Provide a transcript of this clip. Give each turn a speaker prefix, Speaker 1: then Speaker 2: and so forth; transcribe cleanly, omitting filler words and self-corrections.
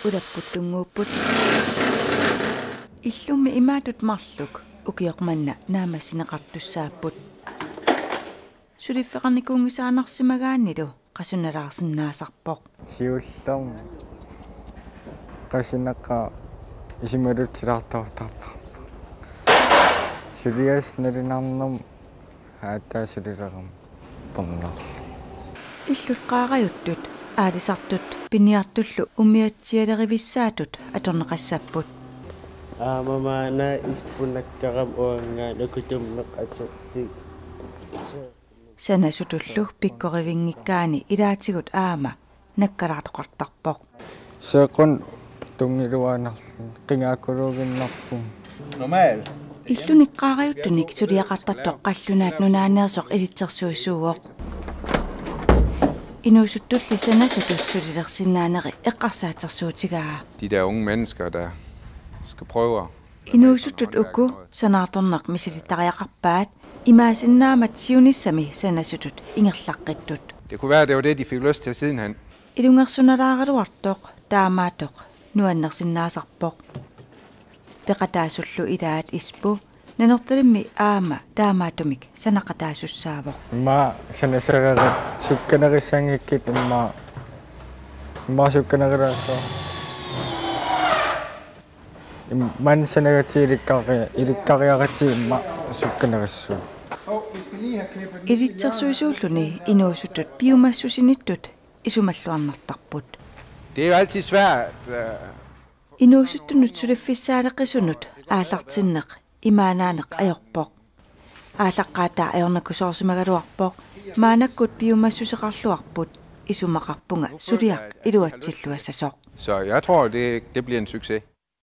Speaker 1: udapputtunguupput illumi imaatut marluk ukiormanna naamassineqartussaapput suliffeqarnikuungisaanarsimagaannilu qasunalaarsinnaasarpoq
Speaker 2: siullam qasinaqa isimalutilartortarpa sulias nalinarnum haataasulileram pornarlu
Speaker 1: illut qaaqajuttut aalisartut piniartullu umiatsialerivissaatut atorneqassapput
Speaker 3: mama na ispunakkaram uanga lakutummeq aterli
Speaker 1: sanasutullu pikkorivinngikkaani ilaatigut aama nakkalaartoqartarpoq
Speaker 2: seqon tungiluaanarlu qingaakuluuginnarpun
Speaker 4: normal
Speaker 1: illuniqqaaqajuttunik suliaqartartoq qallunaat nunaaneersoq ilitsersuissuuoq inuusuttulli sanasutut sulilersinnaaneri eqqarsaatersuutigaa
Speaker 4: de der unge mennesker der skal prøve
Speaker 1: inuusuttut ukku sanaartornaq misilittariaqarpaat imaasinaamat siunissami sanasutut ingerlaqqittut
Speaker 4: det kunne være det var det de fik lyst til sidenhen
Speaker 1: ilungersunalaaraluartoq taamaatoq nuannersinnaasarpoq peqataasullu ilaat ispu nanortalimmi aama taamaatumik sanaqataasussaavoq
Speaker 2: ma sanasarerat sukkanerissangikkit ma sukkanerirasso man sanagatiilikkariarati ma sukkanerissu
Speaker 1: ilitsersuisuulluni inuusuttut piumassusinittut isumalluarnartarput
Speaker 4: det er jo altid svært
Speaker 1: inuusuttunut suliffissaaleqisunut aallartinneq imaanaaneq ajorpoq aallaqqaataa ajornakkusoorsimagaluarpoq maanakkut piumassuseqarluarput isumaqarpunga suliaq iluatsilluassasoq
Speaker 4: så jeg tror det bliver en succes